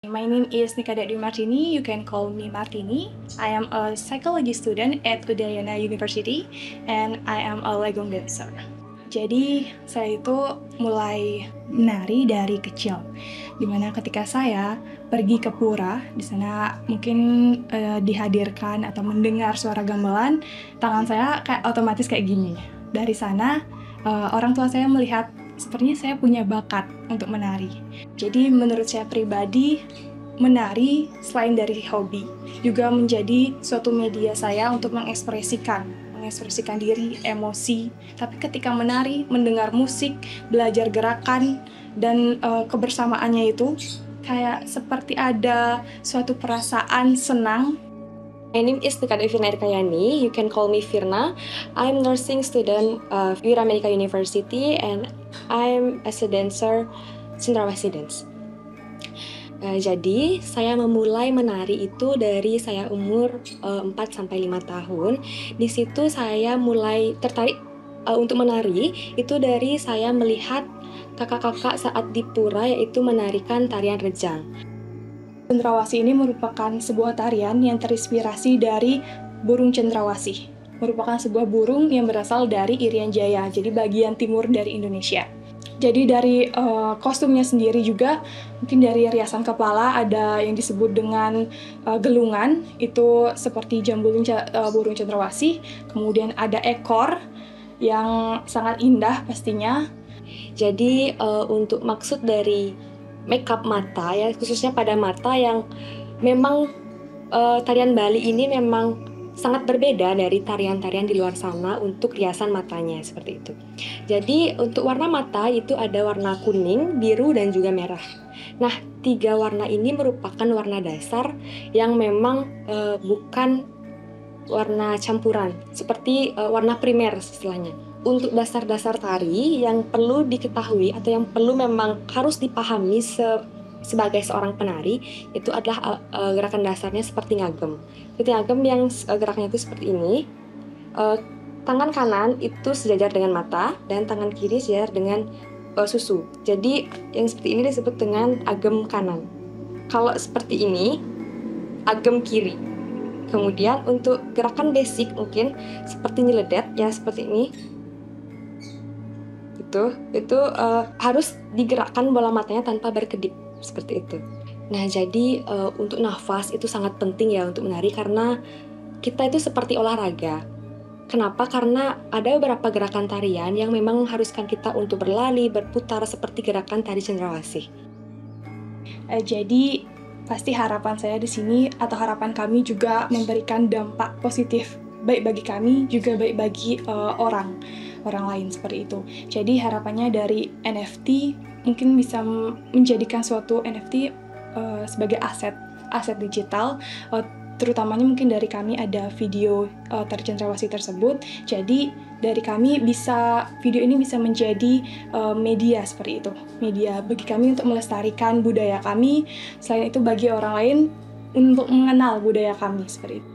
My name is Nikada Dwi Martini. You can call me Martini. I am a psychology student at Udayana University and I am a Legong dancer. Jadi saya itu mulai menari dari kecil, dimana ketika saya pergi ke pura, di sana mungkin dihadirkan atau mendengar suara gamelan, tangan saya kayak otomatis kayak gini. Dari sana orang tua saya melihat sepertinya saya punya bakat untuk menari. Jadi menurut saya pribadi, menari selain dari hobi, juga menjadi suatu media saya untuk mengekspresikan diri, emosi. Tapi ketika menari, mendengar musik, belajar gerakan, dan kebersamaannya itu kayak seperti ada suatu perasaan senang. My name is Nikada Firna Irkayani. You can call me Firna. I'm nursing student of Wiramerika University and I'm as a dancer Cendrawasih Dance. Jadi saya memulai menari itu dari saya umur 4-5 tahun. Di situ saya mulai tertarik untuk menari itu dari saya melihat kakak-kakak saat di pura, yaitu menarikan tarian rejang. Cendrawasih ini merupakan sebuah tarian yang terinspirasi dari burung cendrawasih. Merupakan sebuah burung yang berasal dari Irian Jaya, jadi bagian timur dari Indonesia. Jadi dari kostumnya sendiri juga, mungkin dari riasan kepala ada yang disebut dengan gelungan, itu seperti jambulung burung cendrawasih. Kemudian ada ekor yang sangat indah pastinya. Jadi untuk maksud dari makeup mata ya, khususnya pada mata yang memang tarian Bali ini memang sangat berbeda dari tarian-tarian di luar sana untuk riasan matanya seperti itu. Jadi untuk warna mata itu ada warna kuning, biru, dan juga merah. Nah, 3 warna ini merupakan warna dasar yang memang bukan warna campuran, seperti warna primer istilahnya. Untuk dasar-dasar tari yang perlu diketahui atau yang perlu memang harus dipahami sebagai seorang penari, itu adalah gerakan dasarnya seperti ngagem. Seperti ngagem yang geraknya itu seperti ini. Tangan kanan itu sejajar dengan mata dan tangan kiri sejajar dengan susu. Jadi yang seperti ini disebut dengan agem kanan. Kalau seperti ini, agem kiri. Kemudian untuk gerakan basic mungkin seperti nyeledet ya, seperti ini. Itu harus digerakkan bola matanya tanpa berkedip seperti itu. Nah, jadi untuk nafas itu sangat penting ya untuk menari, karena kita itu seperti olahraga. Kenapa? Karena ada beberapa gerakan tarian yang memang mengharuskan kita untuk berlari, berputar seperti gerakan tari cendrawasih. Jadi pasti harapan saya di sini atau harapan kami juga memberikan dampak positif, baik bagi kami juga baik bagi orang lain seperti itu. Jadi harapannya dari NFT mungkin bisa menjadikan suatu NFT sebagai aset digital, terutamanya mungkin dari kami ada video tari cendrawasih tersebut. Jadi dari kami video ini bisa menjadi media seperti itu, media bagi kami untuk melestarikan budaya kami, selain itu bagi orang lain untuk mengenal budaya kami seperti itu.